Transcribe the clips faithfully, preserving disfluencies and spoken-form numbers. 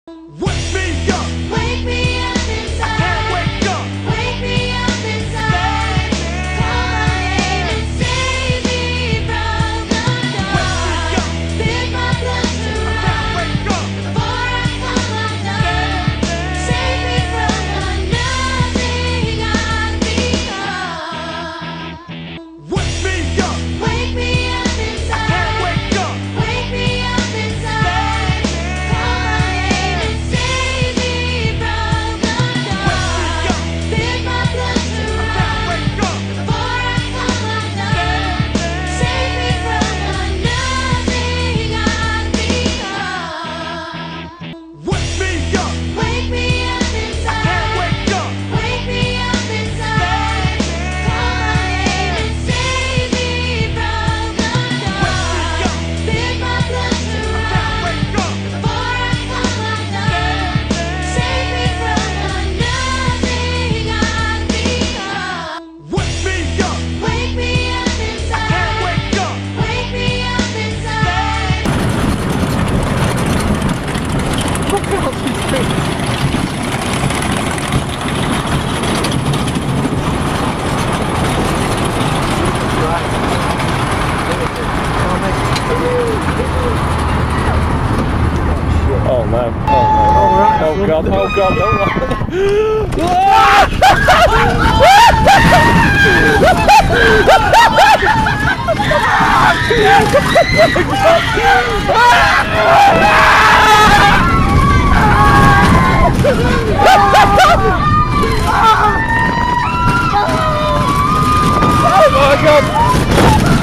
Wake me up! Wake me up inside. I can't wake up! Wake me up inside. Call my name and save me from the dark. Bid my blood to I run can't wake up! before I come undone. Save me from the nothing I've become. Wake me up! Wake me up I inside. can't wake up! Wake me up inside. Call my name and save me from the dark. Bid my blood to I can't run wake up! before I come undone. Save me from the nothing I've become. Wake me up! Wake me up I inside. can't wake up! Wake me up inside. Call my name and save me from the dark. Bid my blood to I run can't wake up! before I come undone. Save me from the nothing I've become. Wake me up! Wake me up I inside. can't wake up! Wake me up inside. Look out, she's big. Oh no, oh no, oh god, oh god, oh oh my god!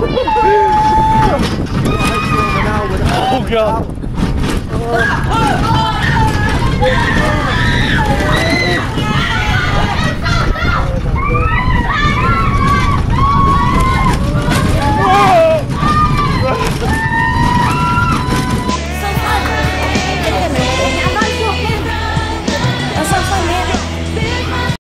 Oh god!